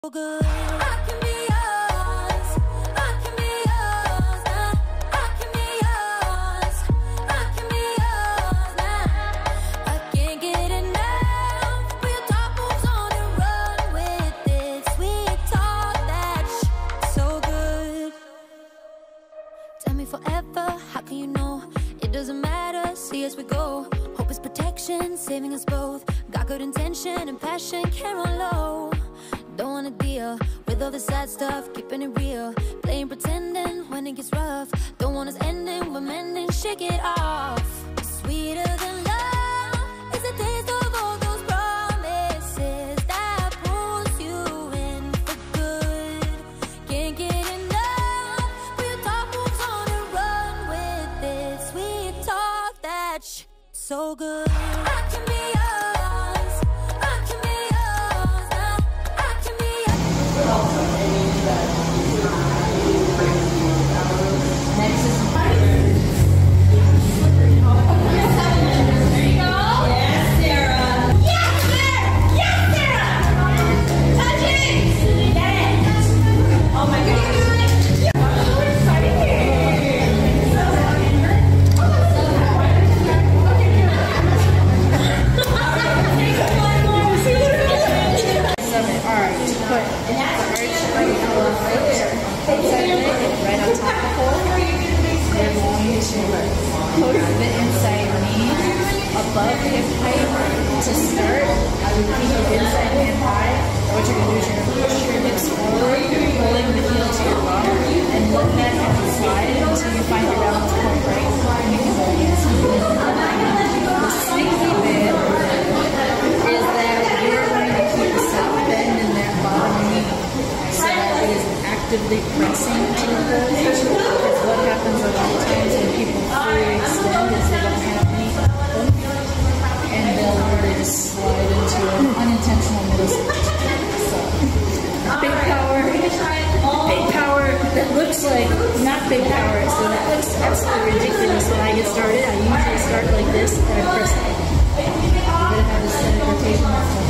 Good. I can be yours. I can be yours now. I can be yours. I can be yours now. I can't get enough. Put your top moves on and run with it. Sweet talk, that's so good. Tell me forever, how can you know? It doesn't matter, see as we go. Hope is protection, saving us both. Got good intention and passion, care on low. Don't wanna deal with all the sad stuff, keeping it real, playing pretending when it gets rough. Don't want us ending, we're mending, shake it off. Sweeter than love is the taste of all those promises that pulls you in for good. Can't get enough, put your top moves on and run with it. Sweet talk, that's so good. I can be yours, I can be yours now. Next is post the inside knee above hip height to start. Keep the inside hand high. What you're going to do is you're going to push your hips forward, pulling the heel to your bum, and let that hip slide until you find your balance point right. And you can go against it. The sneaky bit is that you're going to keep a soft bend in that bottom knee so that it is actively pressing to the hold. Because what happens a lot of times when people fully extend is they don't have any oomph, and they'll really just slide into an unintentional middle switch. So, big power that looks like not big power, so that looks absolutely ridiculous when I get started. I usually start like this and I press it. You're going to have this rotation that's